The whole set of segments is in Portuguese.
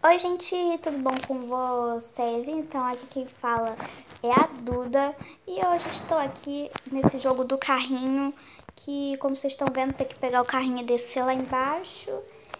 Oi, gente, tudo bom com vocês? Então, aqui quem fala é a Duda e hoje estou aqui nesse jogo do carrinho que, como vocês estão vendo, tem que pegar o carrinho e descer lá embaixo.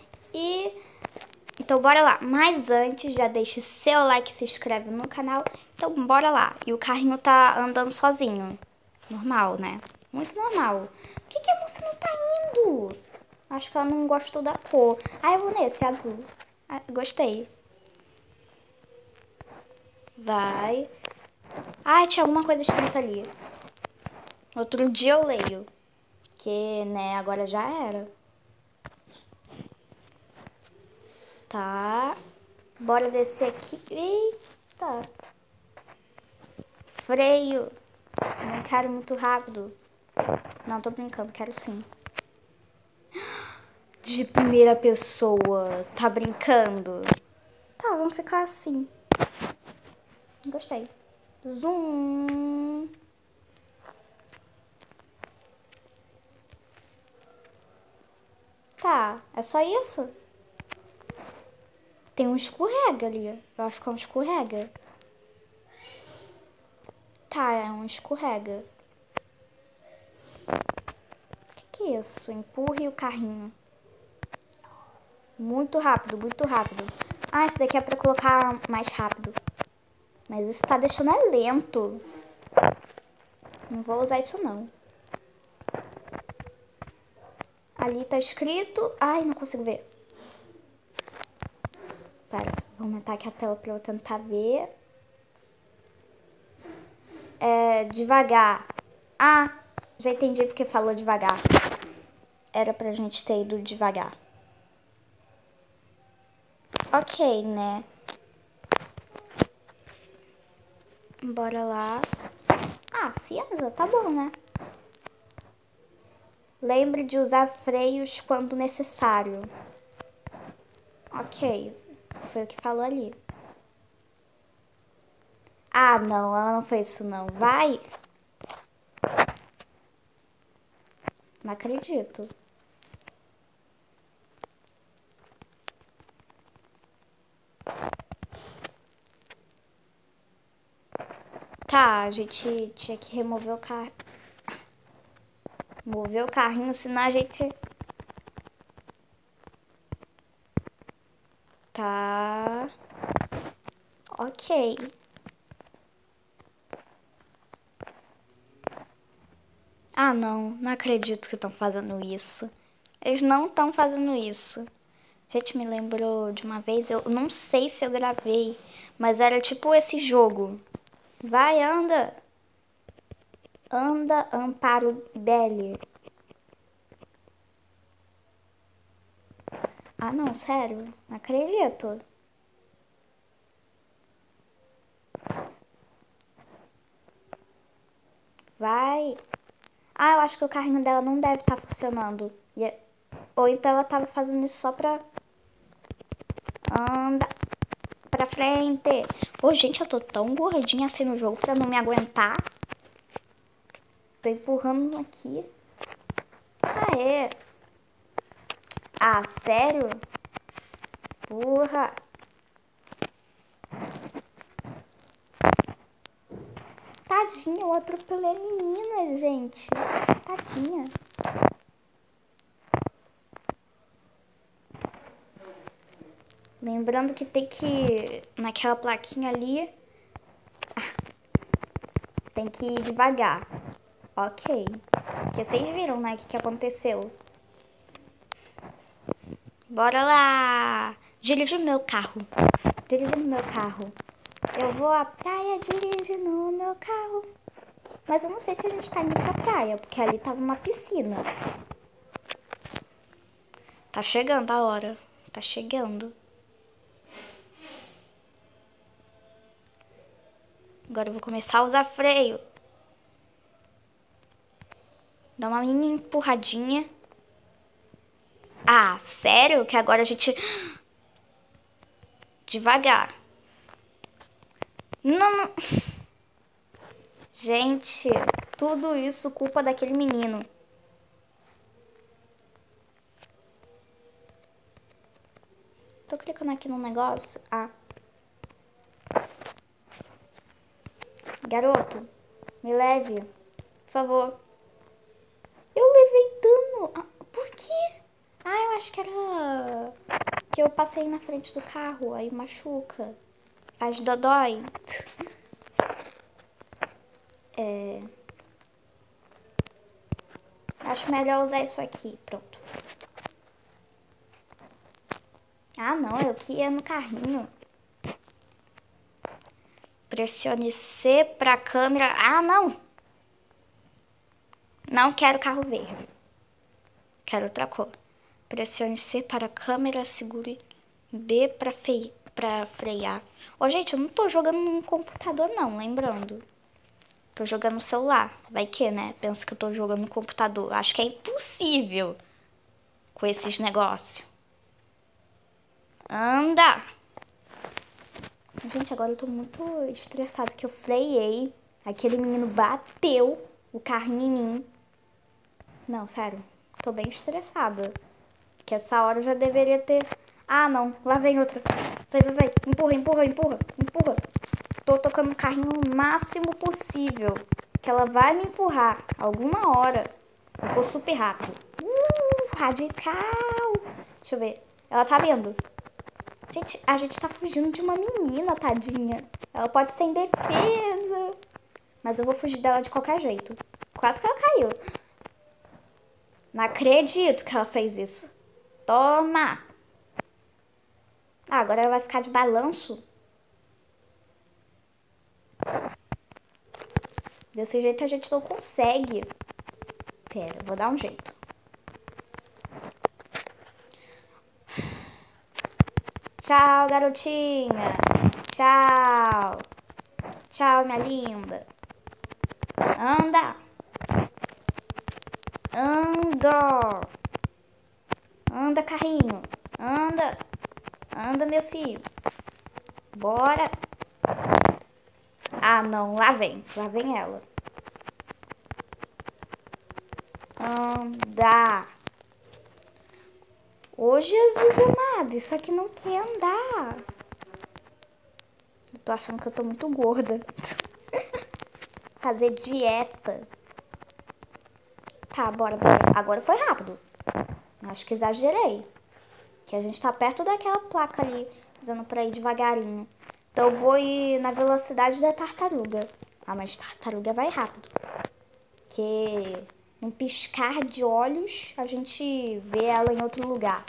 Então, bora lá. Mas antes, já deixe seu like e se inscreve no canal. Então, bora lá. E o carrinho tá andando sozinho. Normal, né? Muito normal. Por que a moça não tá indo? Acho que ela não gostou da cor. Ah, eu vou nesse azul. Ah, gostei. Vai. Ah, tinha alguma coisa escrita ali. Outro dia eu leio. Que, né, agora já era. Tá. Bora descer aqui. Eita. Freio. Não quero muito rápido. Não, tô brincando, quero sim. De primeira pessoa. Tá brincando? Tá, vamos ficar assim. Gostei. Zoom. Tá, é só isso? Tem um escorrega ali. Eu acho que é um escorrega. Tá, é um escorrega. Que é isso? Empurre o carrinho. Muito rápido, muito rápido. Ah, esse daqui é pra colocar mais rápido. Mas isso tá deixando lento. Não vou usar isso não. Ali tá escrito... Ai, não consigo ver. Pera, vou aumentar aqui a tela pra eu tentar ver. É, devagar. Ah, já entendi porque falou devagar. Era pra gente ter ido devagar. Ok, né? Bora lá. Ah, cinza, tá bom, né? Lembre de usar freios quando necessário. Ok, foi o que falou ali. Ah, não, ela não fez isso não. Vai! Não acredito. Tá, a gente tinha que remover o carro. Mover o carrinho, senão a gente... Tá... Ok. Ah, não acredito que estão fazendo isso. Eles não estão fazendo isso. A gente me lembrou de uma vez, eu não sei se eu gravei, mas era tipo esse jogo. Vai, anda. Anda, Amparo Belli. Ah, não, sério? Não acredito. Vai. Ah, eu acho que o carrinho dela não deve estar funcionando. Ou então ela tava fazendo isso só pra... Anda pra frente. Ô, gente, eu tô tão gordinha assim no jogo pra não me aguentar. Tô empurrando aqui. Aê. Ah, sério? Porra. Tadinha, eu atropelei a menina, gente. Tadinha. Lembrando que tem que... Naquela plaquinha ali... Tem que ir devagar. Ok. Porque vocês viram, né, o que aconteceu. Bora lá. Dirige o meu carro. Dirige no meu carro. Eu vou à praia, dirige no meu carro. Mas eu não sei se a gente tá indo pra praia, porque ali tava uma piscina. Tá chegando a hora. Tá chegando. Agora eu vou começar a usar freio. Dá uma mini empurradinha. Ah, sério? Que agora a gente... Devagar. Não... Gente, tudo isso culpa daquele menino. Tô clicando aqui no negócio. Ah. Garoto, me leve, por favor. Eu levei dano. Ah, por quê? Ah, eu acho que era que eu passei na frente do carro, aí machuca. Faz dodói. Acho melhor usar isso aqui. Pronto. Ah, não, eu que ia no carrinho. Pressione C pra câmera. Ah, não. Não quero carro verde. Quero outra cor. Pressione C para câmera, segure B pra frear. Ô, gente, eu não tô jogando no computador, não, lembrando. Tô jogando no celular. Vai que, né? Pensa que eu tô jogando no computador. Acho que é impossível com esses negócios. Anda! Gente, agora eu tô muito estressada que eu freiei. Aquele menino bateu o carrinho em mim. Não, sério. Tô bem estressada. Que essa hora eu já deveria ter... Ah, não. Lá vem outra. Vai. Empurra, empurra, empurra, empurra. Tô tocando o carrinho o máximo possível. Que ela vai me empurrar alguma hora. Eu vou super rápido. Radical. Deixa eu ver. Ela tá vendo. Gente, a gente tá fugindo de uma menina, tadinha. Ela pode ser indefesa. Mas eu vou fugir dela de qualquer jeito. Quase que ela caiu. Não acredito que ela fez isso. Toma! Ah, agora ela vai ficar de balanço. Desse jeito a gente não consegue. Pera, vou dar um jeito. Tchau, garotinha. Tchau. Tchau, minha linda. Anda. Anda. Anda, carrinho. Anda. Anda, meu filho. Bora. Ah, não. Lá vem. Lá vem ela. Anda. Ô, Jesus amado. Isso aqui não quer andar. Eu tô achando que eu tô muito gorda. Fazer dieta. Tá, bora. Agora foi rápido. Acho que exagerei. Que a gente tá perto daquela placa ali, dizendo pra ir devagarinho. Então eu vou ir na velocidade da tartaruga. Ah, mas tartaruga vai rápido. Que num piscar de olhos a gente vê ela em outro lugar.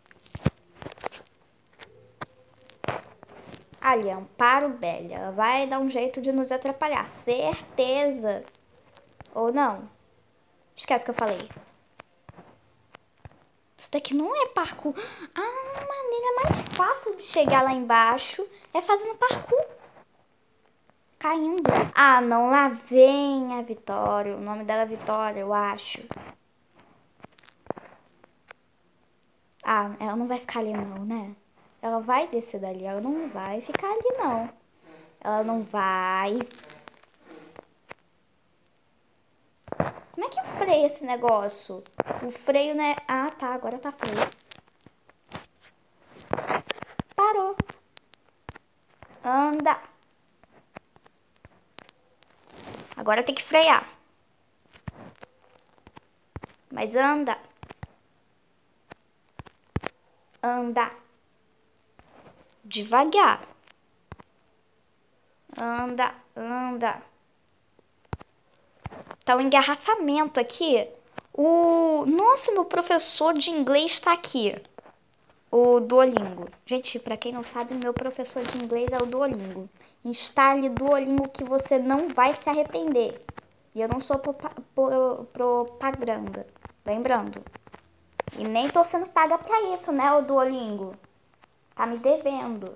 Ali, Amparo Bela. Ela vai dar um jeito de nos atrapalhar. Certeza. Ou não. Esquece o que eu falei. Isso daqui não é parkour. Ah, a maneira mais fácil de chegar lá embaixo é fazendo parkour. Caindo. Ah, não. Lá vem a Vitória. O nome dela é Vitória, eu acho. Ah, ela não vai ficar ali não, né? Ela vai descer dali. Ela não vai ficar ali, não. Ela não vai. Como é que freia esse negócio? O freio, né? Ah, tá. Agora tá freio. Parou. Anda. Agora tem que frear. Mas anda. Anda. Devagar. Anda, anda. Tá um engarrafamento aqui. Nossa, meu professor de inglês tá aqui. O Duolingo. Gente, pra quem não sabe, meu professor de inglês é o Duolingo. Instale Duolingo que você não vai se arrepender. E eu não sou propaganda. Lembrando. E nem tô sendo paga pra isso, né, o Duolingo? Tá me devendo.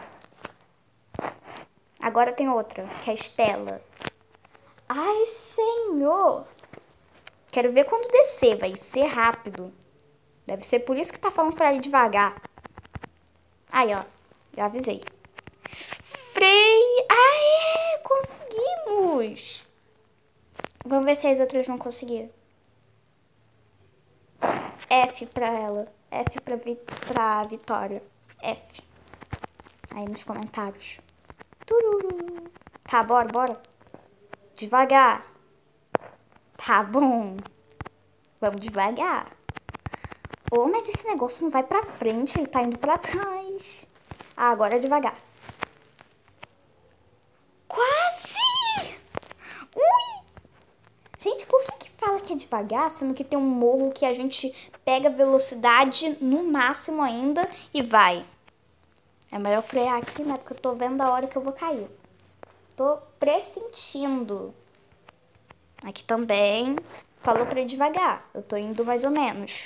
Agora tem outra, que é a Estela. Ai, senhor. Quero ver quando descer, vai ser rápido. Deve ser por isso que tá falando pra ir devagar. Aí, ó. Já avisei. Freio. Aê, conseguimos. Vamos ver se as outras vão conseguir. F pra ela. F pra Vitória. F. Aí nos comentários. Tururu. Tá, bora. Devagar. Tá bom. Vamos devagar. Oh, mas esse negócio não vai pra frente, ele tá indo pra trás. Ah, agora é devagar. Quase! Ui! Gente, por que fala que é devagar, sendo que tem um morro que a gente pega velocidade no máximo ainda e vai? É melhor frear aqui, né? Porque eu tô vendo a hora que eu vou cair. Tô pressentindo. Aqui também falou pra ir devagar. Eu tô indo mais ou menos.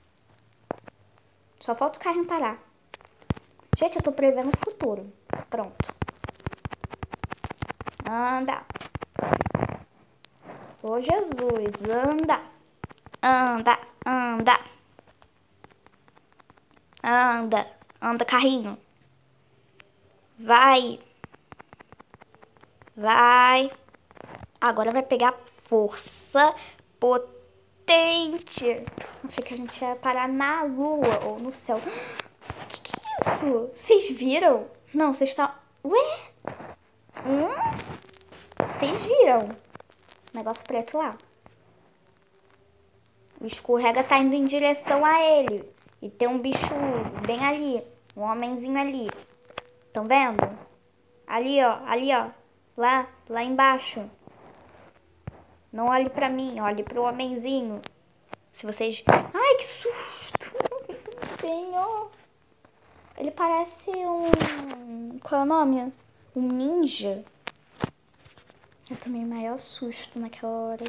Só falta o carrinho parar. Gente, eu tô prevendo o futuro. Pronto. Anda. Ô, Jesus, anda. Anda, carrinho. Vai. Agora vai pegar força potente. Achei que a gente ia parar na lua ou no céu. Que é isso? Vocês viram? Não, vocês estão... Ué? Vocês viram? Negócio preto lá. O escorrega tá indo em direção a ele. E tem um bicho bem ali. Um homenzinho ali. Estão vendo? Ali, ó. Lá embaixo. Não olhe pra mim, olhe pro homenzinho. Se vocês... Ai, que susto! Senhor! Ele parece um... Qual é o nome? Um ninja. Eu tomei o maior susto naquela hora.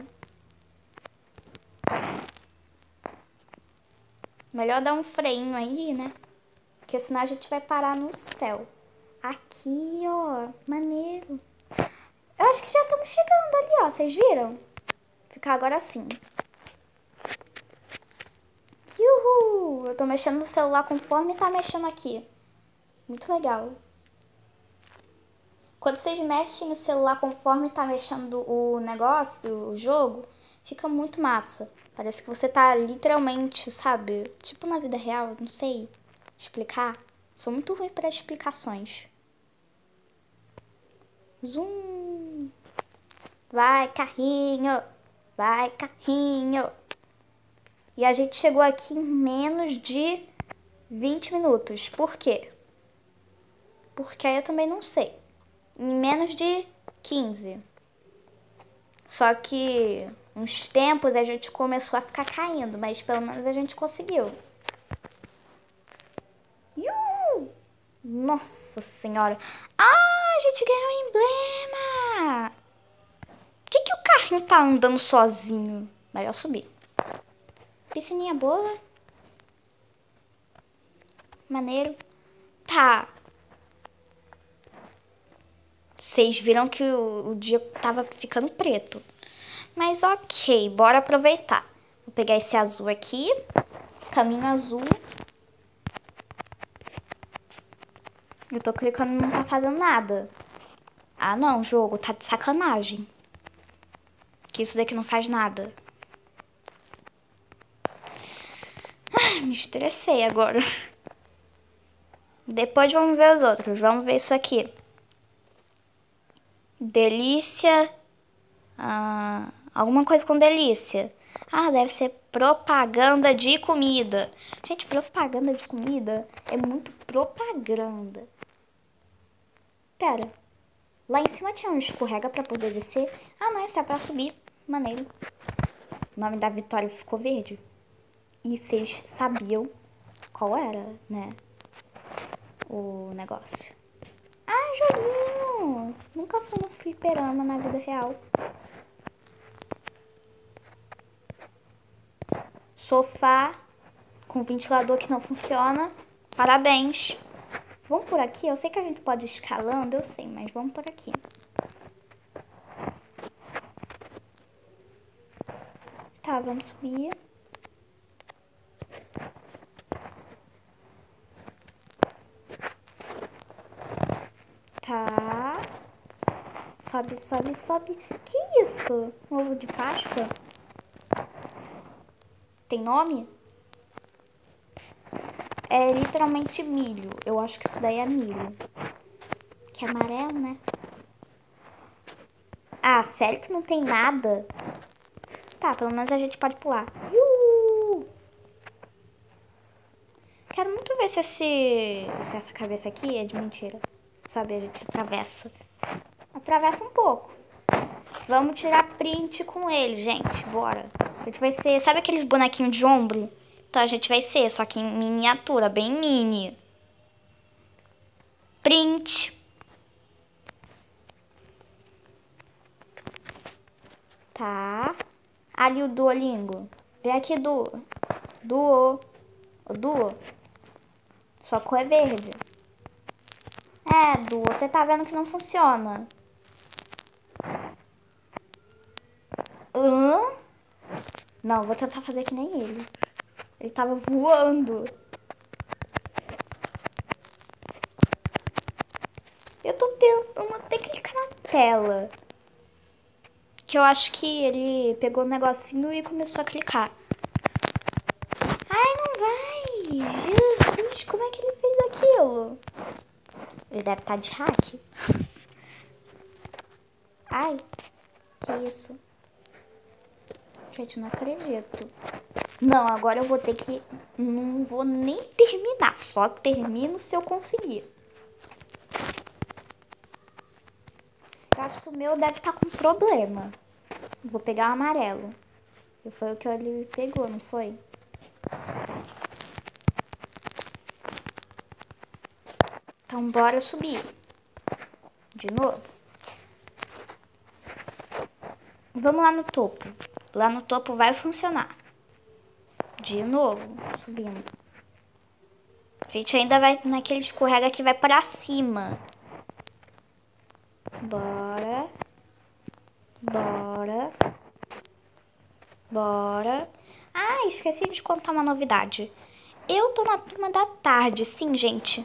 Melhor dar um freinho aí, né? Porque senão a gente vai parar no céu. Aqui, ó. Maneiro. Eu acho que já estamos chegando ali, ó. Vocês viram? Ficar agora assim. Uhul! Eu tô mexendo no celular conforme tá mexendo aqui. Muito legal. Quando vocês mexem no celular conforme tá mexendo o negócio, o jogo, fica muito massa. Parece que você tá literalmente, sabe? Tipo na vida real, não sei explicar. Sou muito ruim para explicações. Zoom! Vai, carrinho! Vai, carrinho! E a gente chegou aqui em menos de 20 minutos. Por quê? Porque aí eu também não sei. Em menos de 15. Só que uns tempos a gente começou a ficar caindo, mas pelo menos a gente conseguiu. Nossa senhora. Ah, a gente ganhou um emblema. Por que o carrinho tá andando sozinho? Melhor subir. Piscininha boa. Maneiro. Tá. Vocês viram que o dia tava ficando preto. Mas ok, bora aproveitar. Vou pegar esse azul aqui. Caminho azul. Eu tô clicando e não tá fazendo nada. Ah, não, jogo, tá de sacanagem. Que isso daqui não faz nada. Ai, me estressei agora. Depois vamos ver os outros. Vamos ver isso aqui. Delícia. Alguma coisa com delícia. Ah, deve ser propaganda de comida. Gente, propaganda de comida é muito propaganda. Pera. Lá em cima tinha um escorrega pra poder descer. Ah, não, isso é pra subir. Maneiro. O nome da Vitória ficou verde. E vocês sabiam qual era, né? O negócio. Ah, joguinho! Nunca fui no fliperama na vida real. Sofá com ventilador que não funciona. Parabéns. Vamos por aqui? Eu sei que a gente pode ir escalando, eu sei, mas vamos por aqui. Tá, vamos subir. Tá. Sobe, sobe, sobe. Que isso? Ovo de Páscoa? Tem nome? é literalmente milho. Eu acho que isso daí é milho. Que é amarelo, né? Ah, sério que não tem nada? Tá, pelo menos a gente pode pular. Quero muito ver se essa cabeça aqui é de mentira. Sabe, a gente atravessa. Atravessa um pouco. Vamos tirar print com ele, gente. Bora. A gente vai ser... Sabe aqueles bonequinhos de ombro? Então a gente vai ser, só que em miniatura, bem mini. Print. Tá. Ali o Duolingo. Vem aqui, Du. Duo. O Duo. Sua cor é verde. É, Du, você tá vendo que não funciona. Hã? Não, vou tentar fazer que nem ele. Ele tava voando. Eu tô tentando até clicar na tela. Que eu acho que ele pegou o negocinho e começou a clicar. Ai, não vai! Jesus, como é que ele fez aquilo? Ele deve estar de hack. Ai, que isso? Gente, não acredito. Não, agora eu vou ter que... Não vou nem terminar. Só termino se eu conseguir. Eu acho que o meu deve estar com problema. Vou pegar o amarelo. Foi o que ele pegou, não foi? Então bora subir. De novo. Vamos lá no topo. Lá no topo vai funcionar. De novo, subindo. A gente ainda vai naquele escorrega que vai para cima. Bora. Bora. Bora. Ah, esqueci de contar uma novidade. Eu tô na turma da tarde, sim, gente.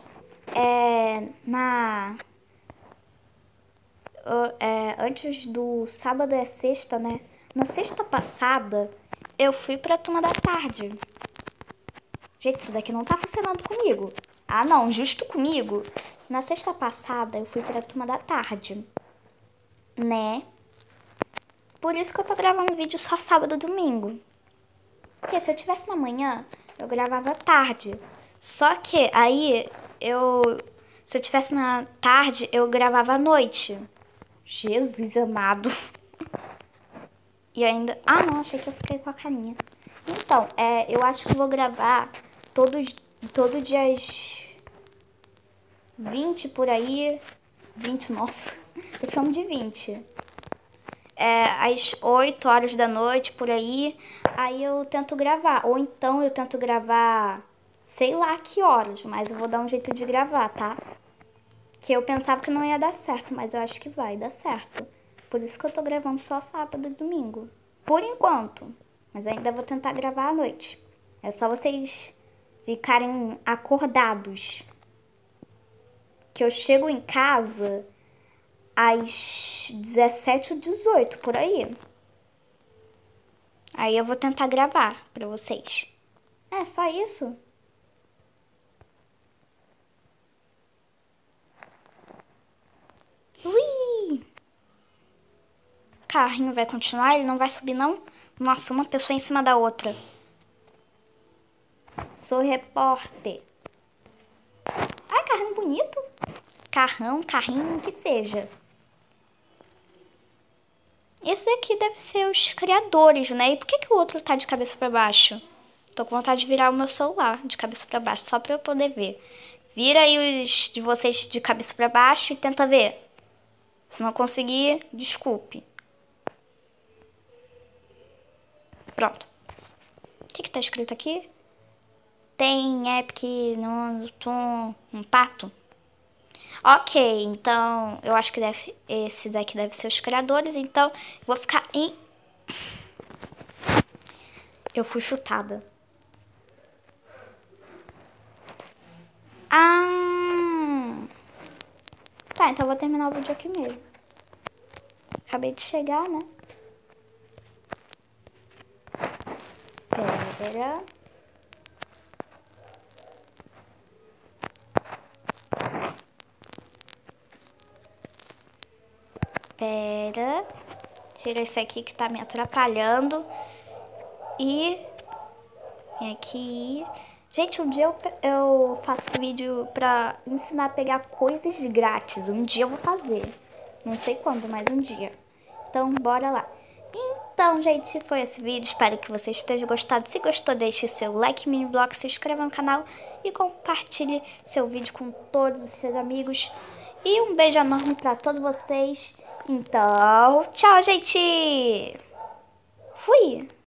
Antes do sábado é sexta, né? Na sexta passada, eu fui pra turma da tarde. Gente, isso daqui não tá funcionando comigo. Ah, não, justo comigo. Na sexta passada, eu fui pra turma da tarde. Né? Por isso que eu tô gravando vídeo só sábado e domingo. Porque se eu tivesse na manhã, eu gravava tarde. Só que aí, se eu tivesse na tarde, eu gravava à noite. Jesus amado. E ainda... Ah, não, achei que eu fiquei com a carinha. Então, eu acho que vou gravar todo dias 20 por aí. 20, nossa. Eu chamo de 20. Às 8 horas da noite, por aí. Aí eu tento gravar. Ou então eu tento gravar sei lá que horas. Mas eu vou dar um jeito de gravar, tá? Que eu pensava que não ia dar certo, mas eu acho que vai dar certo. Por isso que eu tô gravando só sábado e domingo. Por enquanto. Mas ainda vou tentar gravar à noite. É só vocês ficarem acordados. Que eu chego em casa às 17 ou 18, por aí. Aí eu vou tentar gravar pra vocês. É só isso? Ui! O carrinho vai continuar? Ele não vai subir, não? Nossa, uma pessoa em cima da outra. Sou repórter. Ai, carrinho bonito. Carrinho que seja. Esse daqui deve ser os criadores, né? E por que o outro tá de cabeça pra baixo? Tô com vontade de virar o meu celular de cabeça pra baixo, só pra eu poder ver. Vira aí os de vocês de cabeça pra baixo e tenta ver. Se não conseguir, desculpe. Pronto. O que tá escrito aqui? Tem Epic no um pato? Ok, então eu acho que esse daqui deve ser os criadores, então eu vou ficar em... Eu fui chutada. Tá, então eu vou terminar o vídeo aqui mesmo. Acabei de chegar, né? Pera. Pera. Tira esse aqui que tá me atrapalhando. E vem aqui. Gente, um dia eu faço vídeo pra ensinar a pegar coisas grátis. Um dia eu vou fazer. Não sei quando, mas um dia. Então, bora lá. Então, gente, foi esse vídeo. Espero que vocês tenham gostado. Se gostou, deixe seu like, mini blog, se inscreva no canal e compartilhe seu vídeo com todos os seus amigos. E um beijo enorme pra todos vocês. Então, tchau, gente! Fui!